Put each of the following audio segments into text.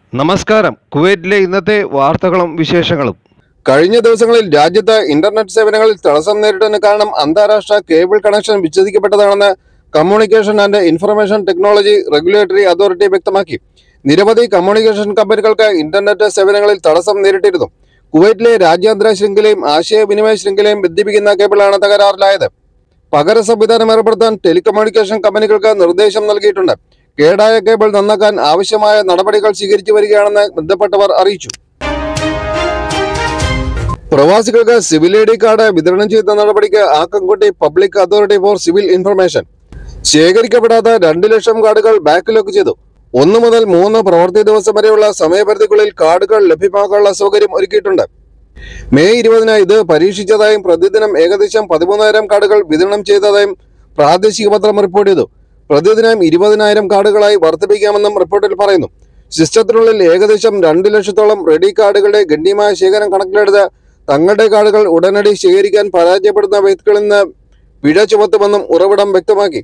നമസ്കാരം. കുവൈറ്റിലെ ഇന്നത്തെ വാർത്തകളും വിശേഷങ്ങളും. കഴിഞ്ഞ ദിവസങ്ങളിൽ രാജ്യത്ത് ഇന്റർനെറ്റ് സേവനങ്ങളിൽ തടസ്സം നേരിട്ടതിന് കാരണം അന്താരാഷ്ട്ര കേബിൾ കണക്ഷൻ വിച്ഛേദിക്കപ്പെട്ടതാണെന്ന് communication and information technology regulatory authority വ്യക്തമാക്കി. നിരവധി കമ്മ്യൂണിക്കേഷൻ കമ്പനികൾക്ക് ഇന്റർനെറ്റ് സേവനങ്ങളിൽ തടസ്സം നേരിട്ടിരുന്നു. കുവൈറ്റിലെ രാജ്യാന്തര ശൃംഖലയും ആശയവിനിമയ ശൃംഖലയും ബന്ധിപ്പിക്കുന്ന കേബിളാണ് തകരാറിലായത്. പകര സംവിധാനം ഏർപ്പെടുത്താൻ ടെലികമ്മ്യൂണിക്കേഷൻ കമ്പനികൾക്ക് നിർദ്ദേശം നൽകിയിട്ടുണ്ട്. കേടായ കേബിൾ നന്നാക്കാൻ ആവശ്യമായ നടപടികൾ സ്വീകരിച്ചു വരികയാണെന്ന് ബന്ധപ്പെട്ടവർ അറിയിച്ചു. പ്രവാസികൾക്ക് സിവിൽ ഐഡി കാർഡ് വിതരണം ചെയ്യുന്ന നടപടിക്ക് ആക്കംകുട്ടി public authority for civil information ശേഖരിക്കപ്പെടാത്ത 2 ലക്ഷം കാർഡുകൾ ബാക്ക്ലോക്ക് ചെയ്തു. 1 മുതൽ 3 പ്രവൃത്തി ദിവസം വരെയുള്ള സമയപരിധിക്കുള്ളിൽ കാർഡുകൾ ലഭ്യമാക്കാനുള്ള സൗകര്യം ഒരുക്കിയിട്ടുണ്ട്. മെയ് 20-ന് ഇത് പരീക്ഷിച്ചതായും പ്രതിദിനം ഏകദേശം 13,000 കാർഡുകൾ വിതരണം ചെയ്തതായും പ്രാദേശിക പത്രം റിപ്പോർട്ട് ചെയ്തു. പ്രതിദിനം 20,000 കാർഡുകളായി വർദ്ധിപ്പിക്കാമെന്നും റിപ്പോർട്ടിൽ പറയുന്നു. സിസ്റ്റത്തിനുള്ളിൽ ഏകദേശം 2 ലക്ഷത്തോളം റെഡി കാർഡുകളുടെ ഗണ്യമായ ശേഖരം കണക്കിലെടുത്ത് തങ്ങളുടെ കാർഡുകൾ ഉടനടി ശേഖരിക്കാൻ പരാജയപ്പെടുന്ന വ്യക്തികളിൽ നിന്ന് പിഴ ചുമത്തുമെന്നും ഉറവിടം വ്യക്തമാക്കി.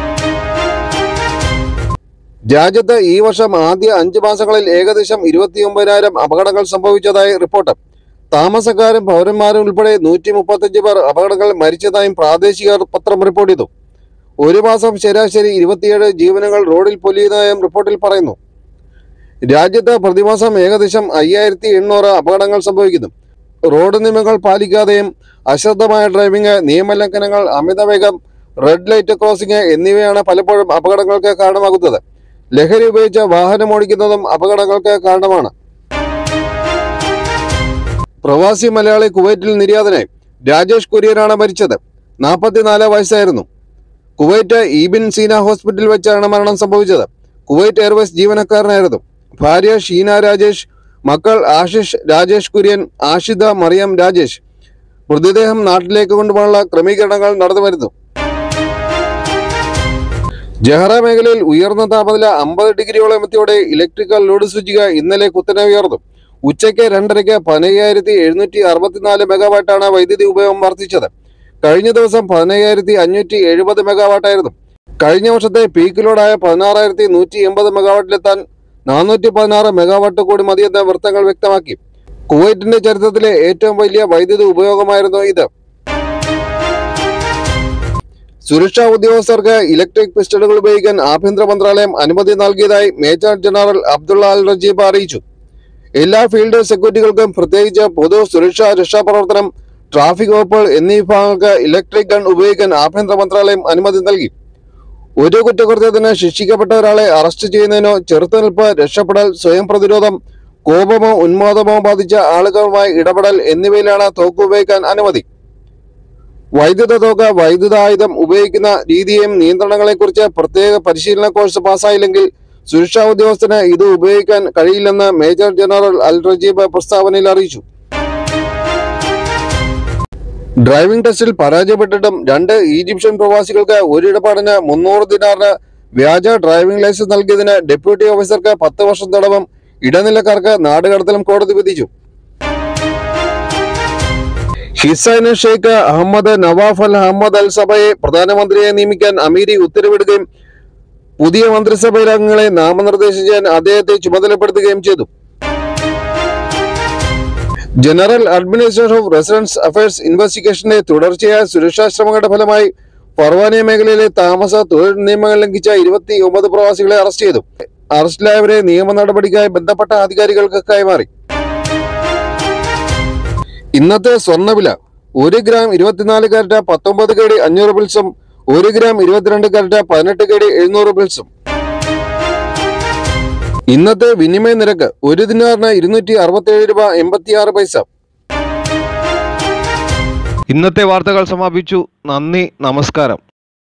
രാജ്യത്ത് ഈ വർഷം ആദ്യ 5 മാസങ്ങളിൽ ഏകദേശം 29,000 അപകടങ്ങൾ സംഭവിച്ചതായി റിപ്പോർട്ട്. താമസക്കാരും പൗരന്മാരും ഉൾപ്പെടെ 135 പേർ അപകടങ്ങളിൽ മരിച്ചതായും പ്രാദേശിക പത്രം റിപ്പോർട്ട് ചെയ്തു. ഒരു മാസം ശരാശരി 27 ജീവനുകൾ റോഡിൽ പൊലിയുന്നതായും റിപ്പോർട്ടിൽ പറയുന്നു. രാജ്യത്ത് പ്രതിമാസം ഏകദേശം 5,800 അപകടങ്ങൾ സംഭവിക്കുന്നു. റോഡ് നിയമങ്ങൾ പാലിക്കാതെയും അശ്രദ്ധമായ ഡ്രൈവിംഗ്, നിയമലംഘനങ്ങൾ, അമിതവേഗം, റെഡ് ലൈറ്റ് ക്രോസിംഗ് എന്നിവയാണ് പലപ്പോഴും അപകടങ്ങൾക്ക് കാരണമാകുന്നത്. ലഹരി ഉപയോഗിച്ച് വാഹനം ഓടിക്കുന്നതും അപകടങ്ങൾക്ക് കാരണമാണ്. പ്രവാസി മലയാളി കുവൈറ്റിൽ നിര്യാതനായി. രാജേഷ് കുര്യനാണ് മരിച്ചത്. 44 വയസ്സായിരുന്നു. കുവൈറ്റ് ഈബിൻ സീന ഹോസ്പിറ്റലിൽ വെച്ചാണ് മരണം സംഭവിച്ചത്. കുവൈറ്റ് എയർവേസ് ജീവനക്കാരനായിരുന്നു. ഭാര്യ ഷീന രാജേഷ്, മക്കൾ ആശിഷ് രാജേഷ് കുര്യൻ, ആഷിദ മറിയം രാജേഷ്. മൃതദേഹം നാട്ടിലേക്ക് കൊണ്ടുപോകാനുള്ള ക്രമീകരണങ്ങൾ നടന്നു വരുന്നു. ജഹറ മേഖലയിൽ ഉയർന്ന താപനില 50 ഡിഗ്രിയോളം എത്തിയോടെ ഇലക്ട്രിക്കൽ ലോഡ് സൂചിക ഇന്നലെ കുത്തനെ ഉയർന്നു. ഉച്ചയ്ക്ക് 2:30 15,764 മെഗാവാട്ടാണ് വൈദ്യുതി ഉപയോഗം വർദ്ധിച്ചത്. കഴിഞ്ഞ ദിവസം 15,570 മെഗാവാട്ടായിരുന്നു. കഴിഞ്ഞ വർഷത്തെ പീക്ക് ലോഡായ 16,180 മെഗാവാട്ടിലെത്താൻ 416 മെഗാവാട്ട് കൂടി മതിയെന്ന് വൃത്തങ്ങൾ വ്യക്തമാക്കി. കുവൈറ്റിന്റെ ചരിത്രത്തിലെ ഏറ്റവും വലിയ വൈദ്യുതി ഉപയോഗമായിരുന്നു ഇത്. സുരക്ഷാ ഉദ്യോഗസ്ഥർക്ക് ഇലക്ട്രിക് പിസ്റ്റളുകൾ ഉപയോഗിക്കാൻ ആഭ്യന്തര മന്ത്രാലയം അനുമതി നൽകിയതായി major general Abdullah Al Rajeeb അറിയിച്ചു. എല്ലാ ഫീൽഡ് സെക്യൂരിറ്റികൾക്കും, പ്രത്യേകിച്ച് പൊതു സുരക്ഷാ രക്ഷാപ്രവർത്തനം, ട്രാഫിക് വകുപ്പുകൾ എന്നീ വിഭാഗങ്ങൾക്ക് ഇലക്ട്രിക് ഗൺ ഉപയോഗിക്കാൻ ആഭ്യന്തര മന്ത്രാലയം അനുമതി നൽകി. ഒരു കുറ്റകൃത്യത്തിന് ശിക്ഷിക്കപ്പെട്ട ഒരാളെ അറസ്റ്റ് ചെയ്യുന്നതിനോ ചെറുത്തുനിൽപ്പ്, രക്ഷപ്പെടൽ, സ്വയം പ്രതിരോധം, കോപമോ ഉന്മാദമോ ബാധിച്ച ആളുകളുമായി ഇടപെടൽ എന്നിവയിലാണ് തോക്ക് ഉപയോഗിക്കാൻ അനുമതി. വൈദ്യുത തോക്ക്, വൈദ്യുതായുധം ഉപയോഗിക്കുന്ന രീതിയെയും നിയന്ത്രണങ്ങളെക്കുറിച്ച് പ്രത്യേക പരിശീലന കോഴ്സ് പാസ്സായില്ലെങ്കിൽ സുരക്ഷാ ഉദ്യോഗസ്ഥന് ഇത് ഉപയോഗിക്കാൻ കഴിയില്ലെന്ന് മേജർ ജനറൽ അൽ റജീബ് പ്രസ്താവനയിൽ അറിയിച്ചു. ഡ്രൈവിംഗ് ടെസ്റ്റിൽ പരാജയപ്പെട്ടിട്ടും 2 ഈജിപ്ഷ്യൻ പ്രവാസികൾക്ക് ഒരു ഇടപാടിന് 300 ദിനാറിന് വ്യാജ ഡ്രൈവിംഗ് ലൈസൻസ് നൽകിയതിന് ഡെപ്യൂട്ടി ഓഫീസർക്ക് 10 വർഷം തടവും ഇടനിലക്കാർക്ക് നാടുകടത്തലും കോടതി വിധിച്ചു. ഹിസൈൻ Sheikh Ahmad Nawaf Al Ahmad Al സബയെ പ്രധാനമന്ത്രിയെ നിയമിക്കാൻ അമീരി ഉത്തരവിടുകയും പുതിയ മന്ത്രിസഭയിലെ അംഗങ്ങളെ നാമനിർദ്ദേശം ചെയ്യാൻ അദ്ദേഹത്തെ ചുമതലപ്പെടുത്തുകയും ചെയ്തു. General administration of residence affairs ഇൻവെസ്റ്റിഗേഷന്റെ തുടർച്ചയായ സുരക്ഷാ ശ്രമങ്ങളുടെ ഫലമായി ഫർവാനിയ മേഖലയിലെ താമസ തൊഴിൽ നിയമങ്ങൾ ലംഘിച്ച 29 പ്രവാസികളെ അറസ്റ്റ് ചെയ്തു. അറസ്റ്റിലായവരെ നിയമ നടപടിക്കായി ബന്ധപ്പെട്ട അധികാരികൾക്ക് കൈമാറി. ഇന്നത്തെ സ്വർണ്ണവില: 1 ഗ്രാം 24 കാരറ്റ് 19 KD 500 പിൽസും 1 ഗ്രാം 22 കാരറ്റ് 18 KD 700 പിൽസും. ഇന്നത്തെ വിനിമയ നിരക്ക് 1 ദിനാറിന് 267 രൂപ 86 പൈസ. ഇന്നത്തെ വാർത്തകൾ സമാപിച്ചു. നന്ദി, നമസ്കാരം.